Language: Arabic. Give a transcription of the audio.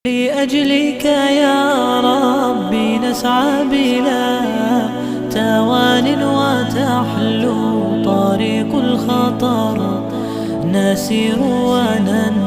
لأجلك يا ربي نسعى بلا توان وتحلو طريق الخطر، نسير وننسى